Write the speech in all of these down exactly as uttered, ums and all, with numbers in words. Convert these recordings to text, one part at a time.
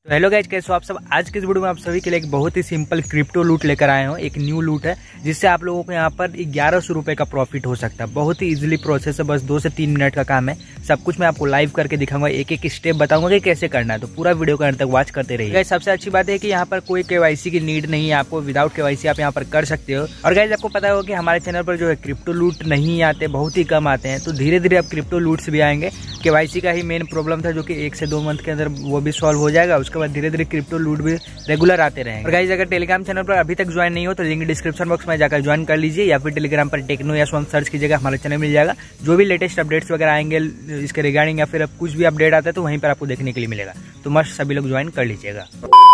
तो hello guys, कैसे हो आप सब। आज के इस वीडियो में आप सभी के लिए एक बहुत ही सिंपल क्रिप्टो लूट लेकर आए हो। एक न्यू लूट है जिससे आप लोगों को यहाँ पर ग्यारह सौ रुपए का प्रॉफिट हो सकता है। बहुत ही इजीली प्रोसेस है, बस दो से तीन मिनट का काम है। सब कुछ मैं आपको लाइव करके दिखाऊंगा, एक एक स्टेप बताऊंगा कि कैसे करना है। तो पूरा वीडियो को अंत तक वॉच करते रहिए। गाइज सबसे अच्छी बात है कि यहाँ पर कोई केवाईसी की नीड नहीं है आपको। विदाउट केवाईसी आप यहाँ पर कर सकते हो। और गाइज आपको पता होगा कि हमारे चैनल पर जो है क्रिप्टो लूट नहीं आते, बहुत ही कम आते हैं। तो धीरे धीरे अब क्रिप्टो लूट्स भी आएंगे। केवाईसी का ही मेन प्रॉब्लम था जो कि एक से दो मंथ के अंदर वो भी सॉल्व हो जाएगा। उसके बाद धीरे धीरे क्रिप्टो लूट भी रेगुलर आते रहेंगे। और गाइस अगर टेलीग्राम चैनल पर अभी तक ज्वाइन नहीं हो तो लिंक डिस्क्रिप्शन बॉक्स में जाकर ज्वाइन कर लीजिए, या फिर टेलीग्राम पर टेक्नो या स्वान सर्च कीजिएगा, हमारा चैनल मिल जाएगा। जो भी लेटेस्ट अपडेट्स वगैरह आएंगे इसके रिगार्डिंग या फिर अब कुछ भी अपडेट आता है तो वहीं पर आपको देखने के लिए मिलेगा। तो मस्त सभी लोग ज्वाइन कर लीजिएगा।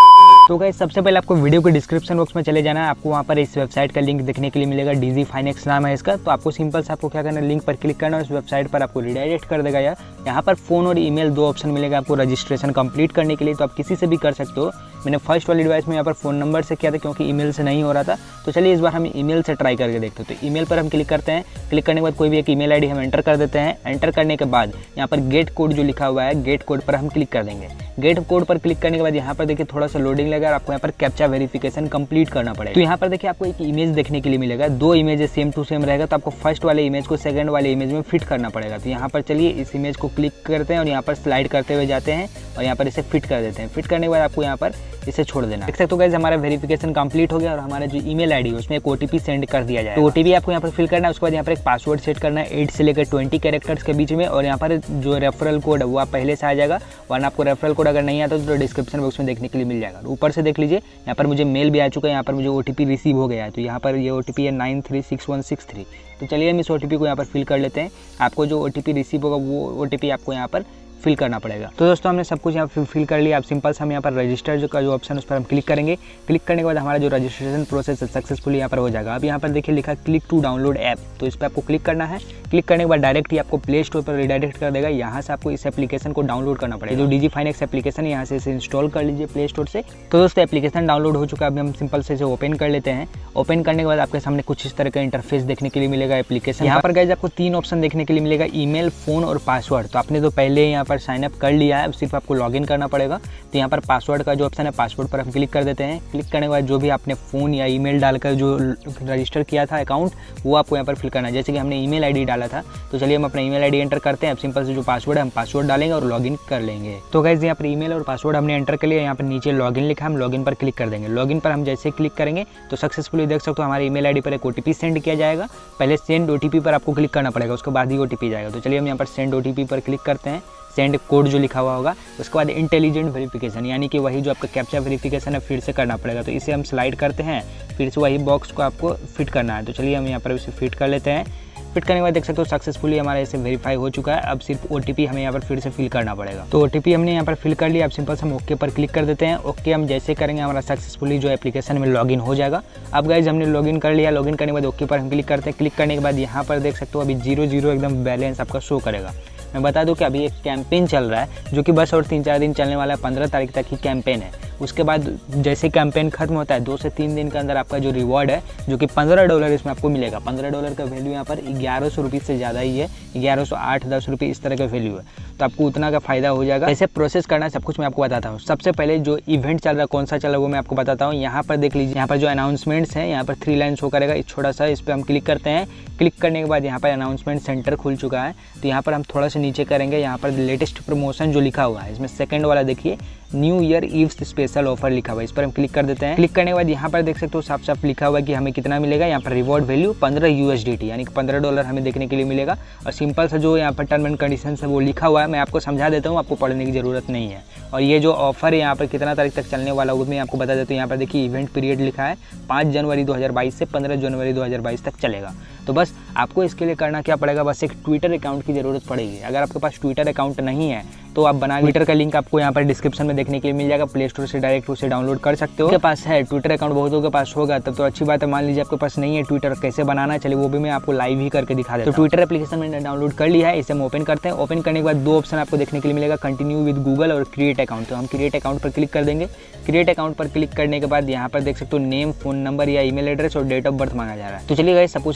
तो गाइस सबसे पहले आपको वीडियो के डिस्क्रिप्शन बॉक्स में चले जाना है। आपको वहाँ पर इस वेबसाइट का लिंक देखने के लिए मिलेगा। डीजी फाइनेक्स नाम है इसका। तो आपको सिंपल से आपको क्या करना है, लिंक पर क्लिक करना है। उस वेबसाइट पर आपको रिडायरेक्ट कर देगा यार। यहाँ पर फोन और ईमेल दो ऑप्शन मिलेगा आपको रजिस्ट्रेशन कंप्लीट करने के लिए। तो आप किसी से भी कर सकते हो। मैंने फर्स्ट वाली डिवाइस में यहाँ पर फोन नंबर से किया था क्योंकि ईमेल से नहीं हो रहा था। तो चलिए इस बार हम ईमेल से ट्राई करके देखते हैं। तो ईमेल पर हम क्लिक करते हैं। क्लिक करने के बाद कोई भी एक ईमेल आईडी हम एंटर कर देते हैं। एंटर करने के बाद यहाँ पर गेट कोड जो लिखा हुआ है, गेट कोड पर हम क्लिक कर देंगे। गेट कोड पर क्लिक करने के बाद यहाँ पर देखिए थोड़ा सा लोडिंग लगेगा और आपको यहाँ पर कैप्चा वेरिफिकेशन कंप्लीट करना पड़ेगा। तो यहाँ पर देखिए आपको एक इमेज देखने के लिए मिलेगा। दो इमेज सेम टू सेम रहेगा। तो आपको फर्स्ट वाले इमेज को सेकंड वाले इमेज में फिट करना पड़ेगा। तो यहाँ पर चलिए इस इमेज को क्लिक करते हैं और यहाँ पर स्लाइड करते हुए जाते हैं और यहाँ पर इसे फिट कर देते हैं। फिट करने के बाद आपको यहाँ पर इसे छोड़ देना। देख सकते हो गाइस हमारा वेरिफिकेशन कंप्लीट हो गया और हमारा जो ईमेल आईडी है उसमें एक ओटीपी सेंड कर दिया जाएगा। तो ओटीपी आपको यहाँ पर फिल करना है। उसके बाद यहाँ पर एक पासवर्ड सेट करना है एट से लेकर ट्वेंटी कैरेक्टर्स के बीच में। और यहाँ पर जो रेफरल कोड है वो आप पहले से आ जाएगा, वरना आपको रेफरल कोड अगर नहीं आता तो डिस्क्रिप्शन बॉक्स में देखने के लिए मिल जाएगा। ऊपर से देख लीजिए यहाँ पर मुझे मेल भी आ चुका है। यहाँ पर मुझे ओटीपी रिसीव हो गया है। तो यहाँ पर ये ओटीपी है nine three six one six three. तो चलिए हम इस ओटीपी को यहाँ पर फिल कर लेते हैं। आपको जो ओटीपी रिसीव होगा वो ओटीपी आपको यहाँ पर फिल करना पड़ेगा। तो दोस्तों हमने सब कुछ यहाँ पर फिल कर लिया। अब सिंपल से हम यहाँ पर रजिस्टर जो का जो ऑप्शन है उस पर हम क्लिक करेंगे। क्लिक करने के बाद हमारा जो रजिस्ट्रेशन प्रोसेस है सक्सेसफुली यहाँ पर हो जाएगा। अब यहाँ पर देखिए लिखा क्लिक टू डाउनलोड ऐप। तो इस पर आपको क्लिक करना है। क्लिक करने के बाद डायरेक्ट ही आपको प्ले स्टोर पर रिडायरेक्ट कर देगा। यहाँ से आपको इस एप्लीकेशन को डाउनलोड करना पड़ेगा। जो डीजी फाइनेक्स एप्लीकेशन है यहाँ से इसे इंस्टॉल कर लीजिए प्ले स्टोर से। तो दोस्तों एप्लीकेशन डाउनलोड हो चुका है। अभी हम सिंपल से इसे ओपन कर लेते हैं। ओपन करने के बाद आपके सामने कुछ इस तरह का इंटरफेस देखने के लिए मिलेगा एप्लीकेशन। यहाँ पर गाइस आपको तीन ऑप्शन देखने के लिए मिलेगा, ईमेल, फोन और पासवर्ड। तो आपने तो पहले यहाँ पर साइन अप कर लिया है, अब सिर्फ आपको लॉगिन करना पड़ेगा। तो यहाँ पर पासवर्ड का जो ऑप्शन है पासवर्ड पर हम क्लिक कर देते हैं। क्लिक करने के बाद जो भी आपने फ़ोन या ईमेल डालकर जो रजिस्टर किया था अकाउंट वो आपको यहाँ पर फिल करना है। जैसे कि हमने ईमेल आईडी डाला था तो चलिए हम अपना ईमेल आईडी एंटर करते हैं। अब सिंपल से जो पासवर्ड है हम पासवर्ड डालेंगे और लॉगिन कर लेंगे। तो गाइस यहाँ पर ईमेल और पासवर्ड हमने एंटर कर लिया। यहाँ पर नीचे लॉगिन लिखा है, हम लॉगिन पर क्लिक कर देंगे। लॉगिन पर हम जैसे क्लिक करेंगे तो सक्सेसफुली देख सकते हो हमारे ईमेल आईडी पर एक ओटीपी सेंड किया जाएगा। पहले सेंड ओटीपी पर आपको क्लिक करना पड़ेगा, उसके बाद ही ओटीपी जाएगा। तो चलिए हम यहाँ पर सेंड ओटीपी पर क्लिक करते हैं। सेंड कोड जो लिखा हुआ होगा उसके बाद इंटेलिजेंट वेरिफिकेशन, यानी कि वही जो आपका कैप्चा वेरिफिकेशन है फिर से करना पड़ेगा। तो इसे हम स्लाइड करते हैं, फिर से वही बॉक्स को आपको फिट करना है। तो चलिए हम यहाँ पर इसे फिट कर लेते हैं। फिट करने के बाद देख सकते हो सक्सेसफुली हमारा इसे वेरीफाई हो चुका है। अब सिर्फ ओटीपी हमें यहाँ पर फिर से फिल करना पड़ेगा। तो ओटीपी हमने यहाँ पर फिल कर लिया। अब सिंपल से हम ओके पर क्लिक कर देते हैं। ओके हम जैसे करेंगे हमारा सक्सेसफुली जो एप्लीकेशन में लॉगिन हो जाएगा। अब गाइज हमने लॉगिन कर लिया। लॉगिन करने के बाद ओके पर हम क्लिक करते हैं। क्लिक करने के बाद यहाँ पर देख सकते हो अभी जीरो जीरो एकदम बैलेंस आपका शो करेगा। मैं बता दूं कि अभी एक कैंपेन चल रहा है जो कि बस और तीन चार दिन चलने वाला है। पंद्रह तारीख तक ही कैंपेन है। उसके बाद जैसे कैंपेन खत्म होता है दो से तीन दिन के अंदर आपका जो रिवॉर्ड है जो कि पंद्रह डॉलर इसमें आपको मिलेगा। पंद्रह डॉलर का वैल्यू यहाँ पर ग्यारह सौ रुपये से ज़्यादा ही है, ग्यारह सौ आठ दस रुपये इस तरह का वैल्यू है। तो आपको उतना का फायदा हो जाएगा। कैसे प्रोसेस करना है सब कुछ मैं आपको बताता हूँ। सबसे पहले जो इवेंट चल रहा है कौन सा चल रहा है वो मैं आपको बताता हूँ। यहाँ पर देख लीजिए, यहाँ पर जो अनाउंसमेंट्स हैं यहाँ पर थ्री लाइन शो करेगा, इस छोटा सा इस पर हम क्लिक करते हैं। क्लिक करने के बाद यहाँ पर अनाउंसमेंट सेंटर खुल चुका है। तो यहाँ पर हम थोड़ा सा नीचे करेंगे, यहाँ पर लेटेस्ट प्रमोशन जो लिखा हुआ है इसमें सेकंड वाला देखिए new year eves special offer लिखा हुआ है, इस पर हम क्लिक कर देते हैं। क्लिक करने के बाद यहाँ पर देख सकते हो साफ साफ लिखा हुआ है कि हमें कितना मिलेगा। यहाँ पर रिवॉर्ड वैल्यू पंद्रह यूएसडीटी यानी कि पंद्रह डॉलर हमें देखने के लिए मिलेगा। और सिंपल सा जो यहाँ पर टर्म एंड कंडीशन है वो लिखा हुआ है, मैं आपको समझा देता हूँ, आपको पढ़ने की जरूरत नहीं है। और ये जो ऑफर है यहाँ पर कितना तारीख तक चलने वाला है वो मैं आपको बता देता हूँ। यहाँ पर देखिए इवेंट पीरियड लिखा है पाँच जनवरी दो हज़ार बाईस से पंद्रह जनवरी दो हज़ार बाईस तक चलेगा। तो बस आपको इसके लिए करना क्या पड़ेगा, बस एक ट्विटर अकाउंट की ज़रूरत पड़ेगी। अगर आपके पास ट्विटर अकाउंट नहीं है तो आप बना, ट्विटर का लिंक आपको यहाँ पर डिस्क्रिप्शन में देखने के लिए मिल जाएगा। प्ले स्टोर से डायरेक्ट उसे डाउनलोड कर सकते हो। आपके पास है ट्विटर अकाउंट, बहुतों के पास होगा तब तो अच्छी बात है। मान लीजिए आपके पास नहीं है ट्विटर, कैसे बनाना है चलिए वो भी मैं आपको लाइव ही करके दिखा देता हूं। तो ट्विटर एप्लीकेशन मैंने डाउनलोड कर लिया है, इसे हम ओपन करते हैं। ओपन करने के बाद दो ऑप्शन आपको देखने के लिए मिलेगा, कंटिन्यू विद गूगल और क्रिएट अकाउंट। तो हम क्रिएट अकाउंट पर क्लिक कर देंगे। क्रिएट अकाउंट पर क्लिक करने के बाद यहाँ पर देख सकते हो नेम, फोन नंबर या ईमेल एड्रेस और डेट ऑफ बर्थ मांगा जा रहा है। तो चलिए गाइस सब कुछ हम यहाँ पर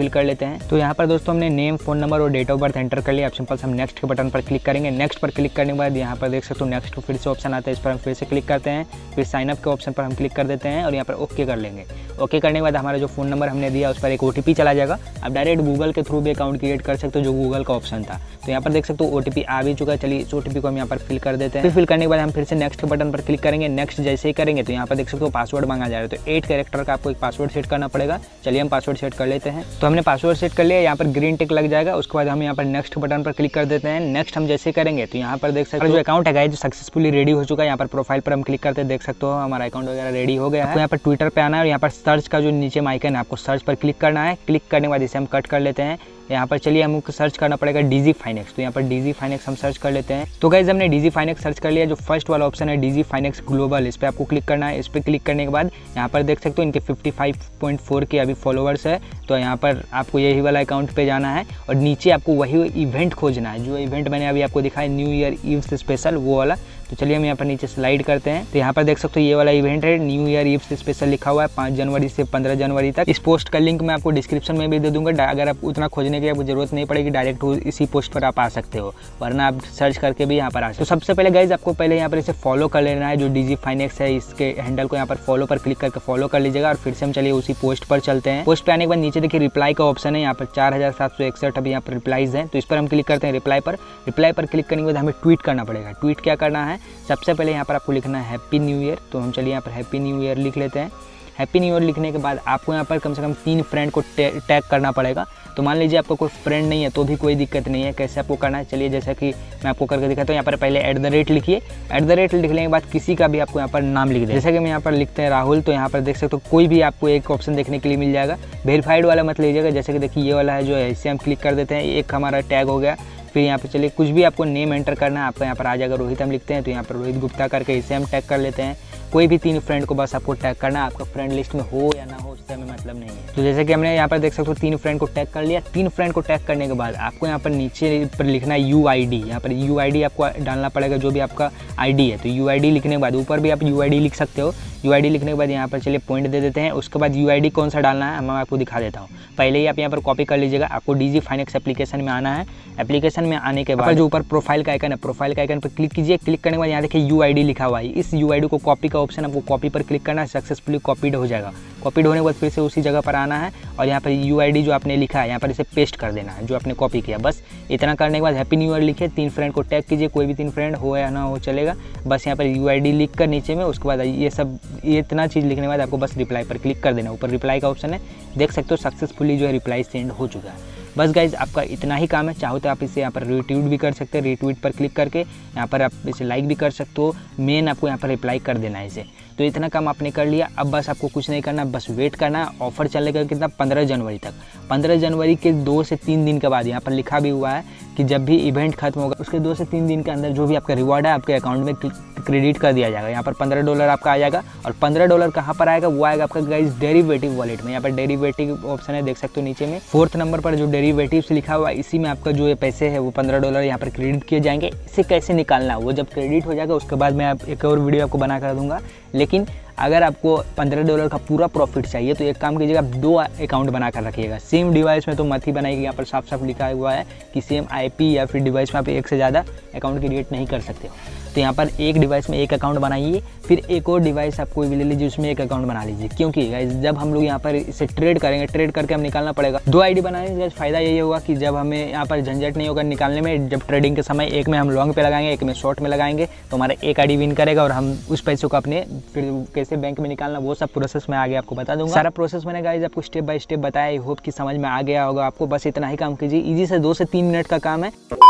फिल कर लेते हैं। तो यहाँ पर दोस्तों हमने नेम, फोन नंबर और डेट ऑफ बर्थ एंटर कर लिया। आप सिंपल से हम नेक्स्ट के बटन पर क्लिक करेंगे। नेक्स्ट पर क्लिक करने के बाद यहाँ पर देख सकते हो नेक्स्ट फिर से ऑप्शन आता है, इस पर हम फिर से क्लिक करते हैं। फिर साइनअप के ऑप्शन पर हम क्लिक कर देते हैं और यहाँ पर ओके कर लेंगे। ओके करने के बाद हमारा जो फोन नंबर हमने दिया उस पर एक ओटीपी चला जाएगा। आप डायरेक्ट गूगल के थ्रू भी अकाउंट क्रिएट कर सकते हो, जो गूगल का ऑप्शन था। तो यहाँ पर देख सकते हो ओटीपी आ भी चुका है। चलिए इस ओटीपी को हम यहाँ पर फिल कर देते हैं। फिर फिल करने के बाद हम फिर से नेक्स्ट बटन पर क्लिक करेंगे। नेक्स्ट जैसे ही करेंगे तो यहाँ पर देख सकते हो पासवर्ड मांगा जा रहा है। तो एट कैरेक्टर का आपको एक पासवर्ड सेट करना पड़ेगा। चलिए हम पासवर्ड सेट कर लेते हैं। तो हमने पासवर्ड सेट कर लिया, यहाँ पर ग्रीन टिक लग जाएगा। उसके बाद हम यहाँ पर नेक्स्ट बटन पर क्लिक कर देते हैं। नेक्स्ट हम जैसे करेंगे तो यहाँ पर देख सकते हो जो अकाउंट है जो सक्सेसफुली रेडी हो चुका है। यहाँ पर प्रोफाइल पर हम क्लिक करते हैं, देख सकते हो हमारा अकाउंट वगैरह रेडी हो गया है। तो यहाँ पर ट्विटर पे आना है और यहाँ पर सर्च का जो नीचे आइकन है आपको सर्च पर क्लिक करना है। क्लिक करने के बाद इसे हम कट कर लेते हैं। यहाँ पर चलिए हमको सर्च करना पड़ेगा डीजी फाइनेक्स। तो यहाँ पर डीजी फाइनेक्स हम सर्च कर लेते हैं। तो गाइस हमने डीजी फाइनेक्स सर्च कर लिया। जो फर्स्ट वाला ऑप्शन है डीजी फाइनेक्स ग्लोबल, इस पर आपको क्लिक करना है। इस पर क्लिक करने के बाद यहाँ पर देख सकते हो इनके पचपन पॉइंट चार के अभी फॉलोअर्स है। तो यहाँ पर आपको यही वाला अकाउंट पे जाना है और नीचे आपको वही इवेंट खोजना है जो इवेंट मैंने अभी आपको दिखाया, न्यू ईयर ईव स्पेशल, वो वाला। तो चलिए हम यहाँ पर नीचे स्लाइड करते हैं। तो यहाँ पर देख सकते हो ये वाला इवेंट है, न्यू ईयर ईव स्पेशल लिखा हुआ है, पाँच जनवरी से पंद्रह जनवरी तक। इस पोस्ट का लिंक मैं आपको डिस्क्रिप्शन में भी दे दूंगा। अगर आप उतना खोजने की आपको जरूरत नहीं पड़ेगी, डायरेक्ट इसी पोस्ट पर आप आ सकते हो, वरना आप सर्च करके भी यहाँ पर आ सकते हो। तो सबसे पहले गाइज आपको पहले यहाँ पर इसे फॉलो कर लेना है, जो डीजी फाइनेक्स है इसके हैंडल को यहाँ पर फॉलो पर क्लिक करके फॉलो कर लीजिएगा। और फिर से हम चलिए उसी पोस्ट पर चलते हैं। पोस्ट पे आने के बाद नीचे देखिए रिप्लाई का ऑप्शन है, यहाँ पर चार हजार सात सौ इकसठ अभी यहाँ पर रिप्लाईज है। तो इस पर हम क्लिक करते हैं रिप्लाई पर। रिप्लाई पर क्लिक करने के बाद हमें ट्वीट करना पड़ेगा। ट्वीट क्या करना है, सबसे पहले यहाँ पर आपको लिखना है हैप्पी न्यू ईयर। तो हम चलिए यहाँ पर हैप्पी न्यू ईयर लिख लेते हैं। हैप्पी न्यू ईयर लिखने के बाद आपको यहाँ पर कम से कम तीन फ्रेंड को टैग करना पड़ेगा। तो मान लीजिए आपको कोई फ्रेंड नहीं है तो भी कोई दिक्कत नहीं है। कैसे आपको करना है, चलिए जैसा कि मैं आपको करके दिखाता हूँ। यहाँ पर पहले एट द रेट लिखिए। एट द रेट लिखने के बाद किसी का भी आपको यहाँ पर नाम लिख दे। जैसा कि हम यहाँ पर लिखते हैं राहुल, तो यहाँ पर देख सकते हो कोई भी आपको एक ऑप्शन देखने के लिए मिल जाएगा। वेरीफाइड वाला मत लीजिएगा, जैसे कि देखिए ये वाला है जो है, इसे हम क्लिक कर देते हैं। एक हमारा टैग हो गया। फिर यहाँ पे चलिए कुछ भी आपको नेम एंटर करना है, आपका यहाँ पर आ जाएगा रोहित हम लिखते हैं। तो यहाँ पर रोहित गुप्ता करके इसे हम टैग कर लेते हैं। कोई भी तीन फ्रेंड को बस आपको टैग करना है, आपका फ्रेंड लिस्ट में हो या ना हो उससे हमें मतलब नहीं है। तो जैसे कि हमने यहाँ पर देख सकते हो तीन फ्रेंड को टैग कर लिया। तीन फ्रेंड को टैग करने के बाद आपको यहाँ पर नीचे पर लिखना है यू आई डी। यहाँ पर यू आई डी आपको डालना पड़ेगा, जो भी आपका आई डी है। तो यू आई डी लिखने के बाद ऊपर भी आप यू आई डी लिख सकते हो। यू आई डी लिखने के बाद यहाँ पर चलिए पॉइंट दे देते हैं। उसके बाद यू आई डी कौन सा डालना है मैं आपको दिखा देता हूँ। पहले ही आप यहाँ पर कॉपी कर लीजिएगा। आपको डीजी फाइनेक्स एप्लीकेशन में आना है। एप्लीकेशन में आने के बाद जो ऊपर प्रोफाइल का आइकन है, प्रोफाइल का आइकन पर क्लिक कीजिए। क्लिक करने के बाद यहाँ देखिए यू आई डी लिखा हुआ है। इस यू आई डी को कॉपी का ऑप्शन आपको कॉपी पर क्लिक करना है। सक्सेसफुली कॉपीड हो जाएगा। कॉपीड होने के बाद फिर से उसी जगह पर आना है और यहाँ पर यू आई डी जो आपने लिखा है यहाँ पर इसे पेस्ट कर देना है, जो आपने कॉपी किया। बस इतना करने के बाद हैप्पी न्यू ईयर लिखिए। तीन फ्रेंड को टैग कीजिए, कोई भी तीन फ्रेंड हो या ना हो चलेगा। बस यहाँ पर यू आई डी लिख कर नीचे में, उसके बाद ये सब ये इतना चीज़ लिखने के बाद आपको बस रिप्लाई पर क्लिक कर देना। ऊपर रिप्लाई का ऑप्शन है, देख सकते हो सक्सेसफुली जो है रिप्लाई सेंड हो चुका है। बस गाइज आपका इतना ही काम है। चाहो तो आप इसे यहाँ पर रिट्वीट भी कर सकते हैं। रिट्वीट पर क्लिक करके यहाँ पर आप इसे लाइक भी कर सकते हो। मेन आपको यहाँ पर रिप्लाई कर देना है इसे। तो इतना काम आपने कर लिया। अब बस आपको कुछ नहीं करना, बस वेट करना। ऑफर चलेगा कितना, पंद्रह जनवरी तक। पंद्रह जनवरी के दो से तीन दिन के बाद यहाँ पर लिखा भी हुआ है कि जब भी इवेंट खत्म होगा उसके दो से तीन दिन के अंदर जो भी आपका रिवॉर्ड है आपके अकाउंट में क्रेडिट कर दिया जाएगा। यहाँ पर पंद्रह डॉलर आपका आ जाएगा। और पंद्रह डॉलर कहाँ पर आएगा, वो आएगा आपका गाइस डेरिवेटिव वॉलेट में। यहाँ पर डेरिवेटिव ऑप्शन है, देख सकते हो नीचे में फोर्थ नंबर पर जो डेरिवेटिव्स लिखा हुआ है, इसी में आपका जो ये पैसे है वो पंद्रह डॉलर यहाँ पर क्रेडिट किए जाएंगे। इसे कैसे निकालना, वो जब क्रेडिट हो जाएगा उसके बाद मैं आप एक और वीडियो आपको बना कर दूंगा। लेकिन अगर आपको पंद्रह डॉलर का पूरा प्रॉफिट चाहिए तो एक काम कीजिएगा, आप दो अकाउंट बना कर रखिएगा। सेम डिवाइस में तो मत ही बनाइएगा। यहाँ पर साफ साफ लिखा हुआ है कि सेम आईपी या फिर डिवाइस में आप एक से ज़्यादा अकाउंट क्रिएट नहीं कर सकते हो। तो यहाँ पर एक डिवाइस में एक अकाउंट बनाइए, फिर एक और डिवाइस आप कोई भी ले लीजिए उसमें एक अकाउंट बना लीजिए। क्योंकि गाइस जब हम लोग यहाँ पर इसे ट्रेड करेंगे, ट्रेड करके हम निकालना पड़ेगा। दो आईडी बनाने से फायदा यही होगा कि जब हमें यहाँ पर झंझट नहीं होगा निकालने में। जब ट्रेडिंग के समय एक में हम लॉन्ग पे लगाएंगे, एक में शॉर्ट में लगाएंगे, तो हमारा एक आईडी विन करेगा और हम उस पैसों को अपने फिर कैसे बैंक में निकालना वो सब प्रोसेस में आगे आपको बता दूंगा। सारा प्रोसेस मैंने गाइस आपको स्टेप बाय स्टेप बताया। आई होप कि समझ में आ गया होगा आपको। बस इतना ही काम कीजिए, इजी से दो से तीन मिनट का काम है।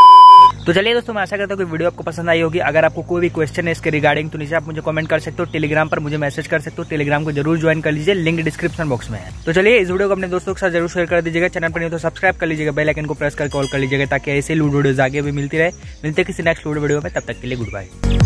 तो चलिए दोस्तों, मैं आशा करता हूँ कि वीडियो आपको पसंद आई होगी। अगर आपको कोई भी क्वेश्चन है इसके रिगार्डिंग तो नीचे आप मुझे कमेंट कर सकते हो। टेलीग्राम पर मुझे मैसेज कर सकते हो। टेलीग्राम को जरूर ज्वाइन कर लीजिए, लिंक डिस्क्रिप्शन बॉक्स में है। तो चलिए इस वीडियो को अपने दोस्तों के साथ जरूर शेयर कर दीजिएगा। चैनल पर नहीं तो सब्सक्राइब कर लीजिएगा, बेल आइकन को प्रेस कर कॉल कर लीजिएगा ताकि ऐसे लूडो वीडियोज आगे भी मिलती रहे। मिलते किसी नेक्स्ट लूडो वीडियो में, तब तक के लिए गुड बाय।